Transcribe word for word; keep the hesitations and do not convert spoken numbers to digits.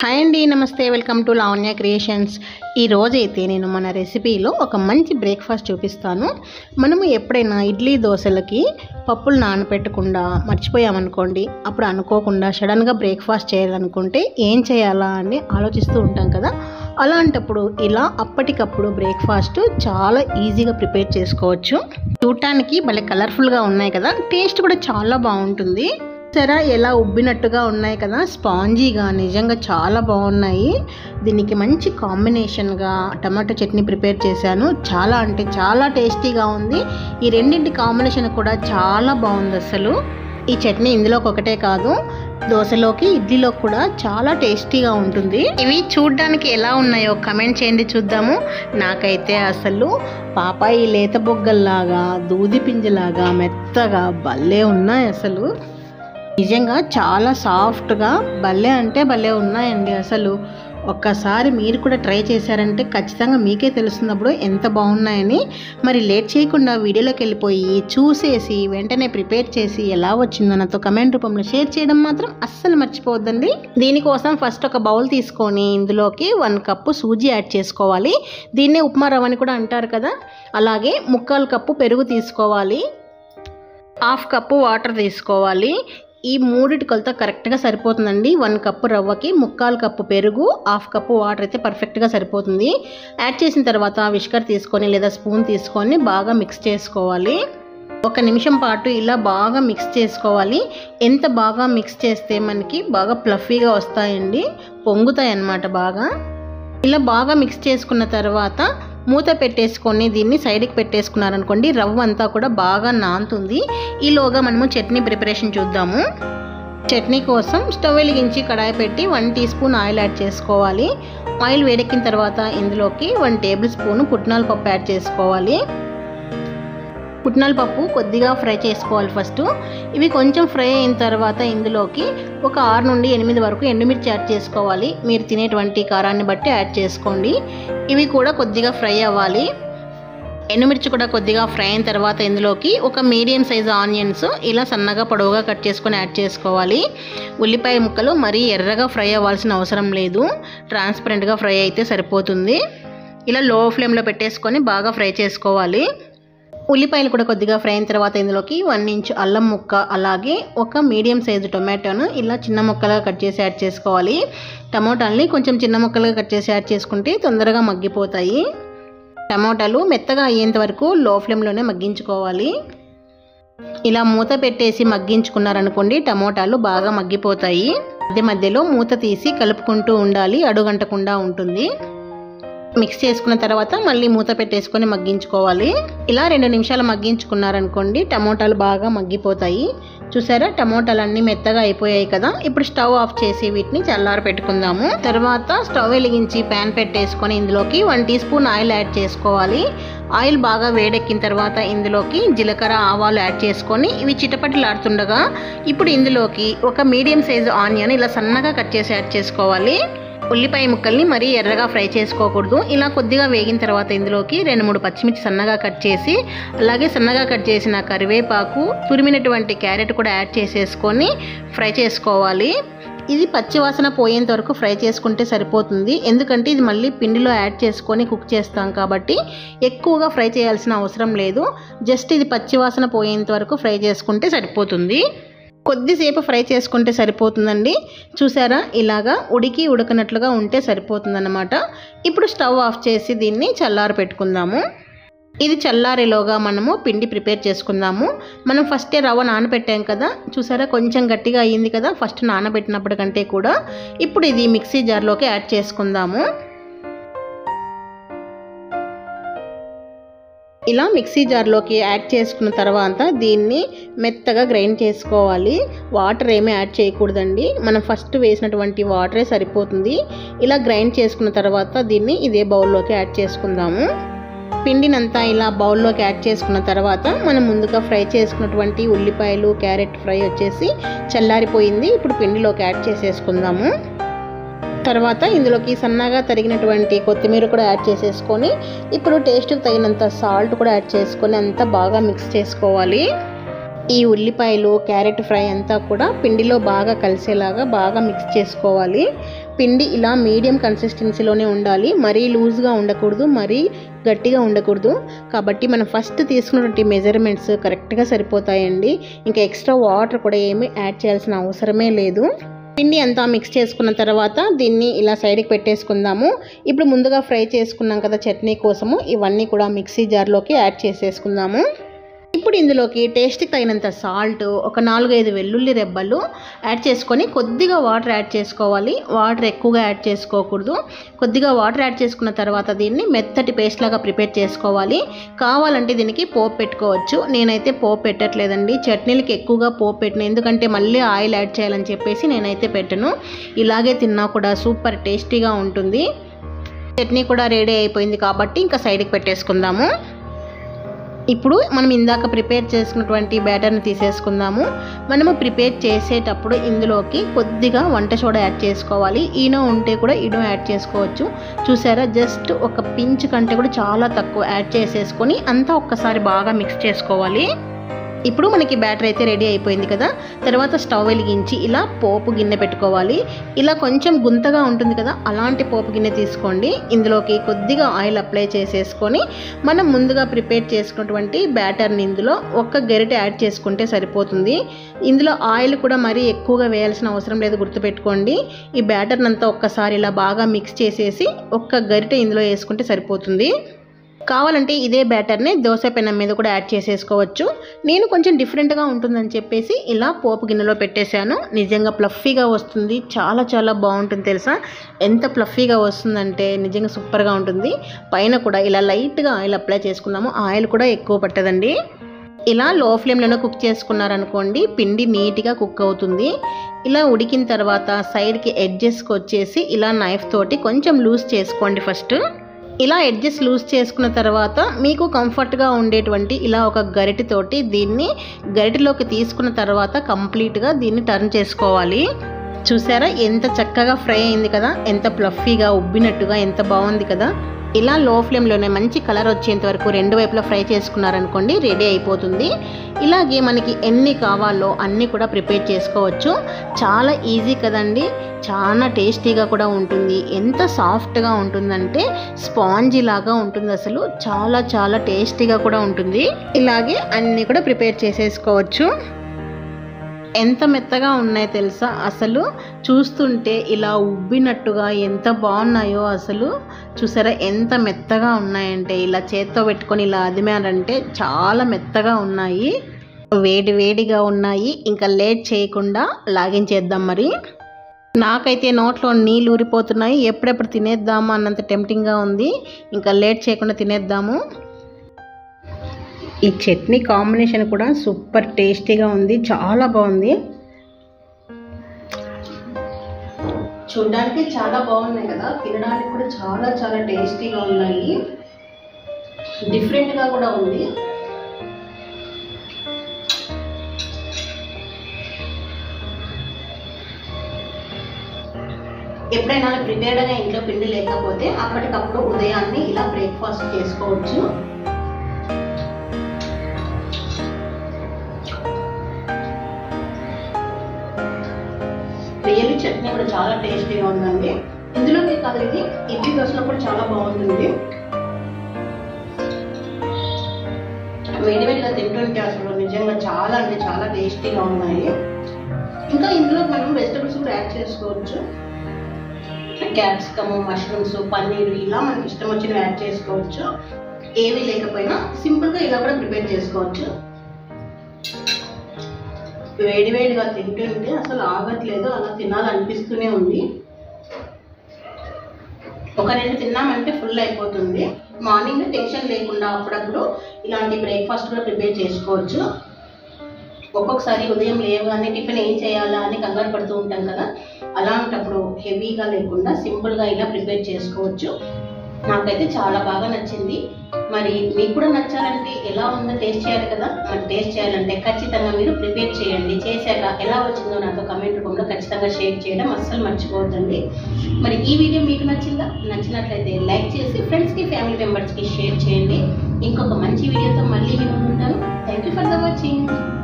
Hi అండి, నమస్తే. Welcome to Lavanya creations. ఈరోజైతే నేను మన రెసిపీలో ఒక మంచి బ్రేక్ఫాస్ట్ చూపిస్తాను. మనము ఎప్పుడైనా ఇడ్లీ దోశలకి పప్పులు నానపెట్టకుండా మర్చిపోయామనుకోండి, అప్పుడు అనుకోకుండా సడన్గా బ్రేక్ఫాస్ట్ చేయాలనుకుంటే ఏం చేయాలా అని ఆలోచిస్తూ ఉంటాం కదా. అలాంటప్పుడు ఇలా అప్పటికప్పుడు బ్రేక్ఫాస్ట్ చాలా ఈజీగా ప్రిపేర్ చేసుకోవచ్చు. చూడటానికి భలే కలర్ఫుల్గా ఉన్నాయి కదా, టేస్ట్ కూడా చాలా బాగుంటుంది. సరే ఎలా ఉబ్బినట్టుగా ఉన్నాయి కదా, స్పాంజీగా, నిజంగా చాలా బాగున్నాయి. దీనికి మంచి కాంబినేషన్గా టమాటో చట్నీ ప్రిపేర్ చేశాను. చాలా అంటే చాలా టేస్టీగా ఉంది. ఈ రెండింటి కాంబినేషన్ కూడా చాలా బాగుంది. అసలు ఈ చట్నీ ఇందులోకి ఒకటే కాదు, దోశలోకి ఇడ్లీలోకి కూడా చాలా టేస్టీగా ఉంటుంది. ఇవి చూడ్డానికి ఎలా ఉన్నాయో కమెంట్ చేయండి, చూద్దాము. నాకైతే అసలు పాపాయి లేత బొగ్గల్లాగా, దూది పింజలాగా మెత్తగా భలే ఉన్నాయి. అసలు నిజంగా చాలా సాఫ్ట్గా భలే అంటే భలే ఉన్నాయండి. అసలు ఒక్కసారి మీరు కూడా ట్రై చేశారంటే ఖచ్చితంగా మీకే తెలుస్తున్నప్పుడు ఎంత బాగున్నాయని. మరి లేట్ చేయకుండా వీడియోలోకి వెళ్ళిపోయి చూసేసి వెంటనే ప్రిపేర్ చేసి ఎలా వచ్చిందో నాతో కమెంట్ రూపంలో షేర్ చేయడం మాత్రం అస్సలు మర్చిపోవద్దండి. దీనికోసం ఫస్ట్ ఒక బౌల్ తీసుకొని ఇందులోకి వన్ కప్పు సూజీ యాడ్ చేసుకోవాలి. దీన్నే ఉప్మా రవ్వ అని కూడా అంటారు కదా. అలాగే ముక్కాలు కప్పు పెరుగు తీసుకోవాలి. హాఫ్ కప్పు వాటర్ తీసుకోవాలి. ఈ మూడిటి కొలత కరెక్ట్గా సరిపోతుందండి. వన్ కప్పు రవ్వకి ముక్కాలు కప్పు పెరుగు, హాఫ్ కప్పు వాటర్ అయితే పర్ఫెక్ట్గా సరిపోతుంది. యాడ్ చేసిన తర్వాత విస్కర్ తీసుకొని లేదా స్పూన్ తీసుకొని బాగా మిక్స్ చేసుకోవాలి. ఒక నిమిషం పాటు ఇలా బాగా మిక్స్ చేసుకోవాలి. ఎంత బాగా మిక్స్ చేస్తే మనకి బాగా ప్లఫీగా వస్తాయండి, పొంగుతాయి అన్నమాట. బాగా ఇలా బాగా మిక్స్ చేసుకున్న తర్వాత మూత పెట్టేసుకొని దీన్ని సైడ్కి పెట్టేసుకున్నారనుకోండి, రవ్వ అంతా కూడా బాగా నానుతుంది. ఈలోగా మనము చట్నీ ప్రిపరేషన్ చూద్దాము. చట్నీ కోసం స్టవ్ వెలిగించి కడాయి పెట్టి one teaspoon oil add చేసుకోవాలి. ఆయిల్ వేడెక్కిన తర్వాత ఇందులోకి వన్ టేబుల్ స్పూన్ పుట్నాల పప్పు యాడ్ చేసుకోవాలి. పుట్నాల పప్పు కొద్దిగా ఫ్రై చేసుకోవాలి ఫస్ట్. ఇవి కొంచెం ఫ్రై అయిన తర్వాత ఇందులోకి ఒక ఆరు నుండి ఎనిమిది వరకు ఎండుమిర్చి యాడ్ చేసుకోవాలి. మీరు తినేటువంటి కారాన్ని బట్టి యాడ్ చేసుకోండి. ఇవి కూడా కొద్దిగా ఫ్రై అవ్వాలి. ఎండుమిర్చి కూడా కొద్దిగా ఫ్రై అయిన తర్వాత ఇందులోకి ఒక మీడియం సైజు ఆనియన్స్ ఇలా సన్నగా పొడవుగా కట్ చేసుకొని యాడ్ చేసుకోవాలి. ఉల్లిపాయ ముక్కలు మరీ ఎర్రగా ఫ్రై అవ్వాల్సిన అవసరం లేదు, ట్రాన్స్పరెంట్గా ఫ్రై అయితే సరిపోతుంది. ఇలా లో ఫ్లేమ్లో పెట్టేసుకొని బాగా ఫ్రై చేసుకోవాలి. ఉల్లిపాయలు కూడా కొద్దిగా ఫ్రై అయిన తర్వాత ఇందులోకి వన్ ఇంచ్ అల్లం ముక్క, అలాగే ఒక మీడియం సైజు టొమాటోను ఇలా చిన్న ముక్కలుగా కట్ చేసి యాడ్ చేసుకోవాలి. టమోటాలని కొంచెం చిన్న ముక్కలుగా కట్ చేసి యాడ్ చేసుకుంటే తొందరగా మగ్గిపోతాయి. టమోటాలు మెత్తగా అయ్యేంత వరకు లో ఫ్లేమ్లోనే మగ్గించుకోవాలి. ఇలా మూత పెట్టేసి మగ్గించుకున్నారనుకోండి, టమోటాలు బాగా మగ్గిపోతాయి. మధ్య మధ్యలో మూత తీసి కలుపుకుంటూ ఉండాలి, అడుగంటకుండా ఉంటుంది. మిక్స్ చేసుకున్న తర్వాత మళ్ళీ మూత పెట్టేసుకొని మగ్గించుకోవాలి. ఇలా రెండు నిమిషాలు మగ్గించుకున్నారనుకోండి, టమోటాలు బాగా మగ్గిపోతాయి. చూసారా, టమోటాలు అన్నీ మెత్తగా అయిపోయాయి కదా. ఇప్పుడు స్టవ్ ఆఫ్ చేసి వీటిని చల్లార పెట్టుకుందాము. తర్వాత స్టవ్ వెలిగించి ప్యాన్ పెట్టేసుకొని ఇందులోకి one teaspoon oil add చేసుకోవాలి. ఆయిల్ బాగా వేడెక్కిన తర్వాత ఇందులోకి జీలకర్ర, ఆవాలు యాడ్ చేసుకొని ఇవి చిటపటలాడుతుండగా ఇప్పుడు ఇందులోకి ఒక మీడియం సైజు ఆనియన్ ఇలా సన్నగా కట్ చేసి యాడ్ చేసుకోవాలి. ఉల్లిపాయ ముక్కల్ని మరీ ఎర్రగా ఫ్రై చేసుకోకూడదు. ఇలా కొద్దిగా వేగిన తర్వాత ఇందులోకి రెండు మూడు పచ్చిమిర్చి సన్నగా కట్ చేసి, అలాగే సన్నగా కట్ చేసిన కరివేపాకు, తురిమినటువంటి క్యారెట్ కూడా యాడ్ చేసేసుకొని ఫ్రై చేసుకోవాలి. ఇది పచ్చివాసన పోయేంత వరకు ఫ్రై చేసుకుంటే సరిపోతుంది. ఎందుకంటే ఇది మళ్ళీ పిండిలో యాడ్ చేసుకొని కుక్ చేస్తాం కాబట్టి ఎక్కువగా ఫ్రై చేయాల్సిన అవసరం లేదు. జస్ట్ ఇది పచ్చివాసన పోయేంత వరకు ఫ్రై చేసుకుంటే సరిపోతుంది. కొద్దిసేపు ఫ్రై చేసుకుంటే సరిపోతుందండి. చూసారా, ఇలాగా ఉడికి ఉడకనట్లుగా ఉంటే సరిపోతుందన్నమాట. ఇప్పుడు స్టవ్ ఆఫ్ చేసి దీన్ని చల్లారి పెట్టుకుందాము. ఇది చల్లారేలోగా మనము పిండి ప్రిపేర్ చేసుకుందాము. మనం ఫస్టే రవ్వ నానబెట్టాం కదా, చూసారా కొంచెం గట్టిగా అయ్యింది కదా ఫస్ట్ నానబెట్టినప్పటికంటే కూడా. ఇప్పుడు ఇది మిక్సీ జార్లోకి యాడ్ చేసుకుందాము. ఇలా మిక్సీ జార్లోకి యాడ్ చేసుకున్న తర్వాత దీన్ని మెత్తగా గ్రైండ్ చేసుకోవాలి. వాటర్ ఏమీ యాడ్ చేయకూడదండి, మనం ఫస్ట్ వేసినటువంటి వాటరే సరిపోతుంది. ఇలా గ్రైండ్ చేసుకున్న తర్వాత దీన్ని ఇదే బౌల్లోకి యాడ్ చేసుకుందాము. పిండినంతా ఇలా బౌల్లోకి యాడ్ చేసుకున్న తర్వాత మనం ముందుగా ఫ్రై చేసుకున్నటువంటి ఉల్లిపాయలు, క్యారెట్ ఫ్రై వచ్చేసి చల్లారిపోయింది. ఇప్పుడు పిండిలోకి యాడ్ చేసేసుకుందాము. తర్వాత ఇందులోకి సన్నగా తరిగినటువంటి కొత్తిమీర కూడా యాడ్ చేసేసుకొని ఇప్పుడు టేస్ట్కి తగినంత సాల్ట్ కూడా యాడ్ చేసుకొని అంతా బాగా మిక్స్ చేసుకోవాలి. ఈ ఉల్లిపాయలు క్యారెట్ ఫ్రై అంతా కూడా పిండిలో బాగా కలిసేలాగా బాగా మిక్స్ చేసుకోవాలి. పిండి ఇలా మీడియం కన్సిస్టెన్సీలోనే ఉండాలి, మరీ లూజ్గా ఉండకూడదు, మరీ గట్టిగా ఉండకూడదు. కాబట్టి మనం ఫస్ట్ తీసుకున్నటువంటి మెజర్మెంట్స్ కరెక్ట్గా సరిపోతాయండి. ఇంకా ఎక్స్ట్రా వాటర్ కూడా ఏమీ యాడ్ చేయాల్సిన అవసరమే లేదు. పిండి అంతా మిక్స్ చేసుకున్న తర్వాత దీన్ని ఇలా సైడ్కి పెట్టేసుకుందాము. ఇప్పుడు ముందుగా ఫ్రై చేసుకున్నాం కదా చట్నీ కోసము, ఇవన్నీ కూడా మిక్సీ జార్లోకి యాడ్ చేసేసుకుందాము. ఇప్పుడు ఇందులోకి టేస్ట్కి తగినంత సాల్ట్, ఒక నాలుగైదు వెల్లుల్లి రెబ్బలు యాడ్ చేసుకొని కొద్దిగా వాటర్ యాడ్ చేసుకోవాలి. వాటర్ ఎక్కువగా యాడ్ చేసుకోకూడదు. కొద్దిగా వాటర్ యాడ్ చేసుకున్న తర్వాత దీన్ని మెత్తటి పేస్ట్ లాగా ప్రిపేర్ చేసుకోవాలి. కావాలంటే దీనికి పోపు పెట్టుకోవచ్చు. నేనైతే పోపు పెట్టట్లేదండి, చట్నీలకి ఎక్కువగా పోపు పెట్టను, ఎందుకంటే మళ్ళీ ఆయిల్ యాడ్ చేయాలని చెప్పేసి నేనైతే పెట్టను. ఇలాగే తిన్నా కూడా సూపర్ టేస్టీగా ఉంటుంది. చట్నీ కూడా రెడీ అయిపోయింది కాబట్టి ఇంకా సైడ్కి పెట్టేసుకుందాము. ఇప్పుడు మనం ఇందాక ప్రిపేర్ చేసుకున్నటువంటి బ్యాటర్ని తీసేసుకుందాము. మనము ప్రిపేర్ చేసేటప్పుడు ఇందులోకి కొద్దిగా వంట సోడా యాడ్ చేసుకోవాలి. ఈనో ఉంటే కూడా ఈనో యాడ్ చేసుకోవచ్చు. చూసారా, జస్ట్ ఒక పించ్ కంటే కూడా చాలా తక్కువ యాడ్ చేసేసుకొని అంతా ఒక్కసారి బాగా మిక్స్ చేసుకోవాలి. ఇప్పుడు మనకి బ్యాటర్ అయితే రెడీ అయిపోయింది కదా. తర్వాత స్టవ్ వెలిగించి ఇలా పోపు గిన్నె పెట్టుకోవాలి. ఇలా కొంచెం గుంతగా ఉంటుంది కదా, అలాంటి పోపు గిన్నె తీసుకోండి. ఇందులోకి కొద్దిగా ఆయిల్ అప్లై చేసేసుకొని మనం ముందుగా ప్రిపేర్ చేసుకున్నటువంటి బ్యాటర్ని ఇందులో ఒక్క గరిటె యాడ్ చేసుకుంటే సరిపోతుంది. ఇందులో ఆయిల్ కూడా మరీ ఎక్కువగా వేయాల్సిన అవసరం లేదు, గుర్తుపెట్టుకోండి. ఈ బ్యాటర్ని అంతా ఒక్కసారి ఇలా బాగా మిక్స్ చేసేసి ఒక్క గరిటె ఇందులో వేసుకుంటే సరిపోతుంది. కావాలంటే ఇదే బ్యాటర్ని దోశ పెనం మీద కూడా యాడ్ చేసేసుకోవచ్చు. నేను కొంచెం డిఫరెంట్గా ఉంటుందని చెప్పేసి ఇలా పోపు గిన్నెలో పెట్టేశాను. నిజంగా ప్లఫీగా వస్తుంది, చాలా చాలా బాగుంటుంది తెలుసా. ఎంత ప్లఫీగా వస్తుందంటే నిజంగా సూపర్గా ఉంటుంది. పైన కూడా ఇలా లైట్గా ఆయిల్ అప్లై చేసుకున్నాము, ఆయిల్ కూడా ఎక్కువ పట్టదండి. ఇలా లో ఫ్లేమ్లోనే కుక్ చేసుకున్నారనుకోండి పిండి నీట్గా కుక్ అవుతుంది. ఇలా ఉడికిన తర్వాత సైడ్కి ఎడ్జెస్కి వచ్చేసి ఇలా నైఫ్ తోటి కొంచెం లూజ్ చేసుకోండి. ఫస్ట్ ఇలా ఎడ్జెస్ లూజ్ చేసుకున్న తర్వాత మీకు కంఫర్ట్గా ఉండేటువంటి ఇలా ఒక గరిటెతోటి దీన్ని గరిటెలోకి తీసుకున్న తర్వాత కంప్లీట్గా దీన్ని టర్న్ చేసుకోవాలి. చూసారా ఎంత చక్కగా ఫ్రై అయింది కదా, ఎంత ప్లఫీగా ఉబ్బినట్టుగా ఎంత బాగుంది కదా. ఇలా లో ఫ్లేమ్లోనే మంచి కలర్ వచ్చేంత వరకు రెండు వైపులా ఫ్రై చేసుకున్నారనుకోండి రెడీ అయిపోతుంది. ఇలాగే మనకి ఎన్ని కావాలో అన్నీ కూడా ప్రిపేర్ చేసుకోవచ్చు. చాలా ఈజీ కదండి, చాలా టేస్టీగా కూడా ఉంటుంది. ఎంత సాఫ్ట్గా ఉంటుందంటే స్పాంజీ లాగా ఉంటుంది, అసలు చాలా చాలా టేస్టీగా కూడా ఉంటుంది. ఇలాగే అన్నీ కూడా ప్రిపేర్ చేసేసుకోవచ్చు. ఎంత మెత్తగా ఉన్నాయి తెలుసా, అసలు చూస్తుంటే ఇలా ఉబ్బినట్టుగా ఎంత బాగున్నాయో. అసలు చూసారా ఎంత మెత్తగా ఉన్నాయంటే, ఇలా చేత్తో పెట్టుకొని ఇలా అదిమారంటే చాలా మెత్తగా ఉన్నాయి, వేడి వేడిగా ఉన్నాయి. ఇంకా లేట్ చేయకుండా లాగించేద్దాం. మరి నాకైతే నోట్లో నీళ్ళు ఊరిపోతున్నాయి, ఎప్పుడెప్పుడు తినేద్దాము అన్నంత టెంప్టింగ్గా ఉంది. ఇంకా లేట్ చేయకుండా తినేద్దాము. ఈ చట్నీ కాంబినేషన్ కూడా సూపర్ టేస్టీగా ఉంది, చాలా బాగుంది. చూడడానికి చాలా బాగున్నాయి కదా, తినడానికి కూడా చాలా చాలా టేస్టీగా ఉన్నాయి, డిఫరెంట్గా కూడా ఉంది. ఎప్పుడైనా ప్రిపేర్డ్గా ఇంట్లో పిండి లేకపోతే అప్పటికప్పుడు ఉదయాన్నే ఇలా బ్రేక్ఫాస్ట్ చేసుకోవచ్చు. రియల్లీ చట్నీ కూడా చాలా టేస్టీగా ఉందండి. ఇందులోకి కాదు, ఇది ఇడ్లీ దోశలో కూడా చాలా బాగుంటుంది. వేడివేడిగా తింటుంటే అసలు నిజంగా చాలా అంటే చాలా టేస్టీగా ఉన్నాయి. ఇంకా ఇందులో మనం వెజిటబుల్స్ కూడా యాడ్ చేసుకోవచ్చు. క్యాప్సికమ్, మష్రూమ్స్, పన్నీరు ఇలా మనకి ఇష్టం వచ్చినవి యాడ్ చేసుకోవచ్చు. ఏవి లేకపోయినా సింపుల్గా ఇలా కూడా ప్రిపేర్ చేసుకోవచ్చు. వేడివేడిగా తింటుంటే అసలు ఆగట్లేదు, అలా తినాలనిపిస్తూనే ఉంది. ఒక రెండు తిన్నామంటే ఫుల్ అయిపోతుంది. మార్నింగ్ టెన్షన్ లేకుండా అప్పుడప్పుడు ఇలాంటి బ్రేక్ఫాస్ట్ కూడా ప్రిపేర్ చేసుకోవచ్చు. ఒక్కొక్కసారి ఉదయం లేవగానే టిఫిన్ ఏం చేయాలా అని కంగారు పడుతూ ఉంటాం కదా, అలాంటప్పుడు హెవీగా లేకుండా సింపుల్గా ఇలా ప్రిపేర్ చేసుకోవచ్చు. నాకైతే చాలా బాగా నచ్చింది. మరి మీకు కూడా నచ్చాలంటే ఎలా ఉందో టేస్ట్ చేయాలి కదా. మరి టేస్ట్ చేయాలంటే ఖచ్చితంగా మీరు ప్రిపేర్ చేయండి. చేశాక ఎలా వచ్చిందో నాతో కమెంట్ రూపంలో ఖచ్చితంగా షేర్ చేయడం అస్సలు మర్చిపోవద్దండి. మరి ఈ వీడియో మీకు నచ్చిందా? నచ్చినట్లయితే లైక్ చేసి ఫ్రెండ్స్కి, ఫ్యామిలీ మెంబర్స్కి షేర్ చేయండి. ఇంకొక మంచి వీడియోతో మళ్ళీ నేను ఉంటాను. Thank you for the watching.